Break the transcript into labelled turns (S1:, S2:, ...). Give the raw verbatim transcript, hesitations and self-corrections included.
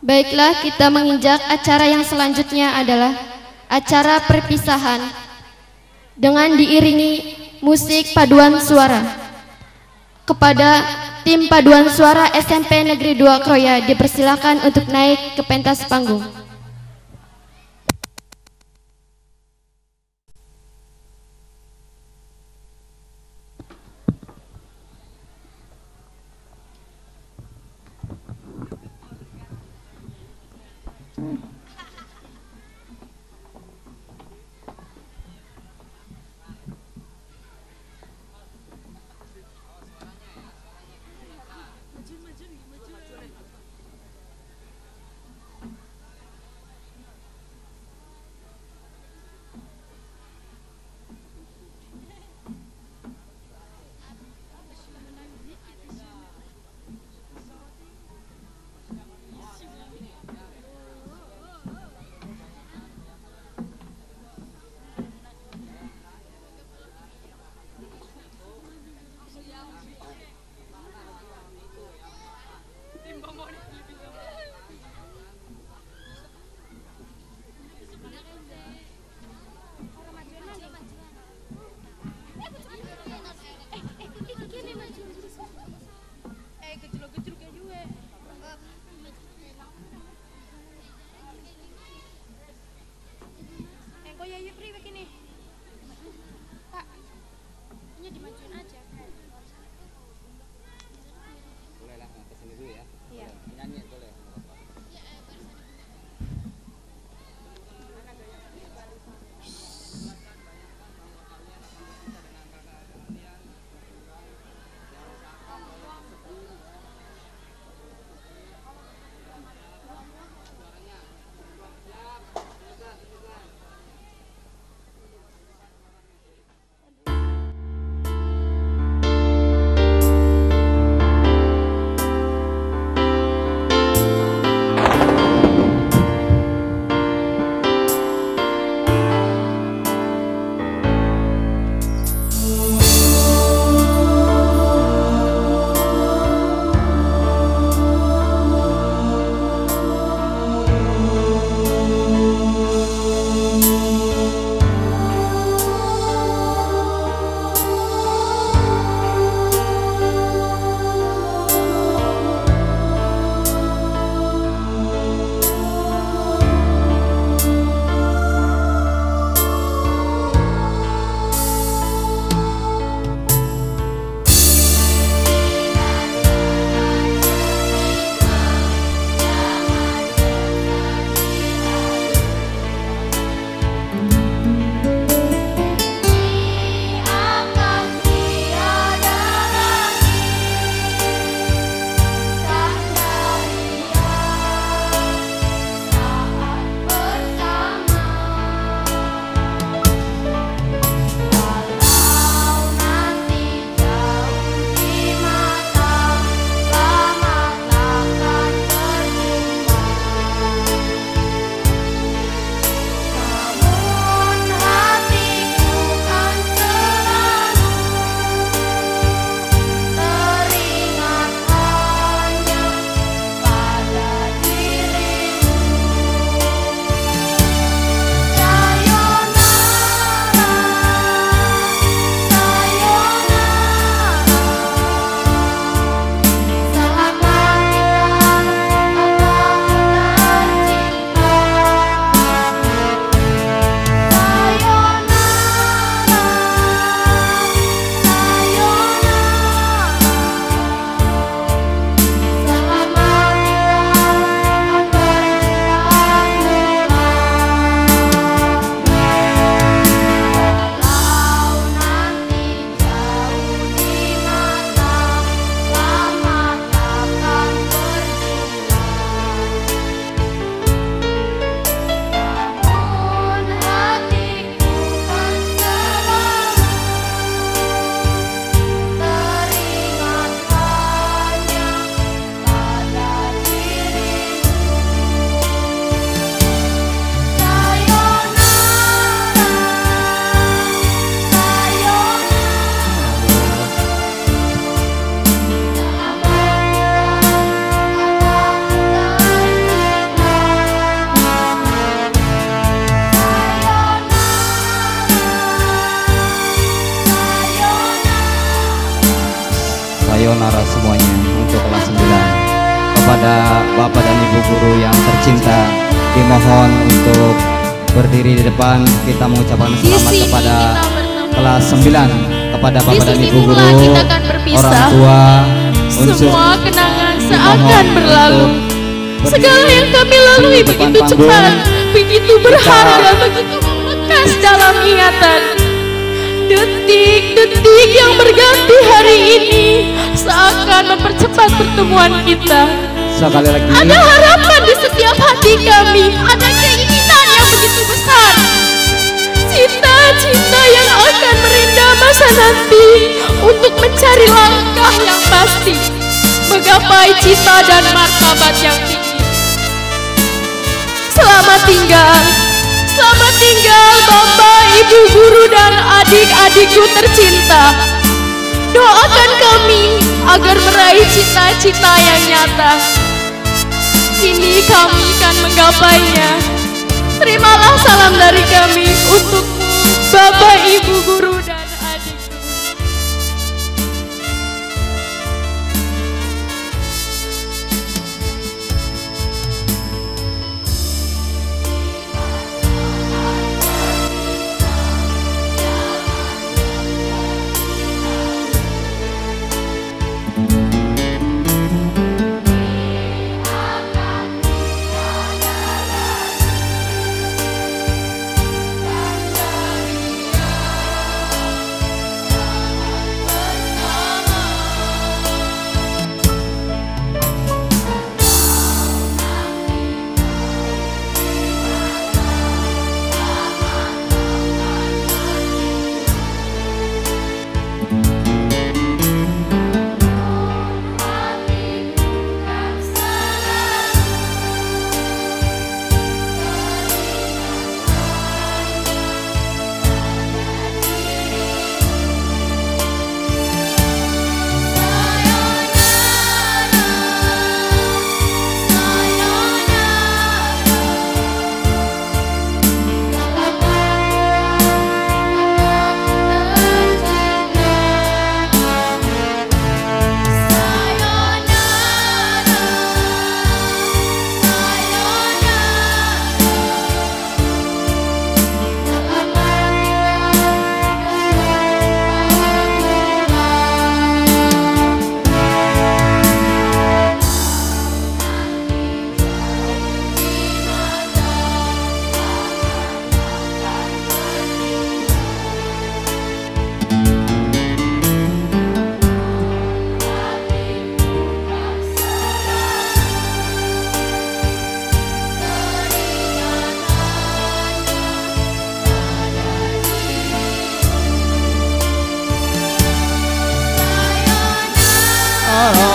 S1: Baiklah, kita menginjak acara yang selanjutnya adalah acara perpisahan dengan diiringi musik paduan suara. Kepada tim paduan suara S M P Negeri dua Kroya dipersilakan untuk naik ke pentas panggung.
S2: sayonara semuanya untuk kelas sembilan. Kepada Bapak dan Ibu guru yang tercinta, dimohon untuk berdiri di depan. Kita mengucapkan selamat kepada kelas sembilan, kepada Bapak dan Ibu guru, orang tua, unsur.
S3: Semua kenangan seakan berlalu. Segala yang kami lalui begitu cepat, begitu berharga, begitu membekas dalam ingatan. Detik-detik yang berganti hari ini seakan mempercepat pertemuan kita.
S2: Sekali lagi,
S3: ada harapan di setiap hati kami, ada keinginan yang begitu besar, cita-cita yang akan merindah masa nanti untuk mencari langkah yang pasti, menggapai cita dan martabat yang tinggi. Selamat tinggal, selamat tinggal Bapak, Ibu guru dan adik-adikku tercinta. Doakan kami agar meraih cita-cita yang nyata. Kini kami akan menggapainya. Terimalah salam dari kami untukmu, Bapak, Ibu guru dan adikku.
S2: Oh,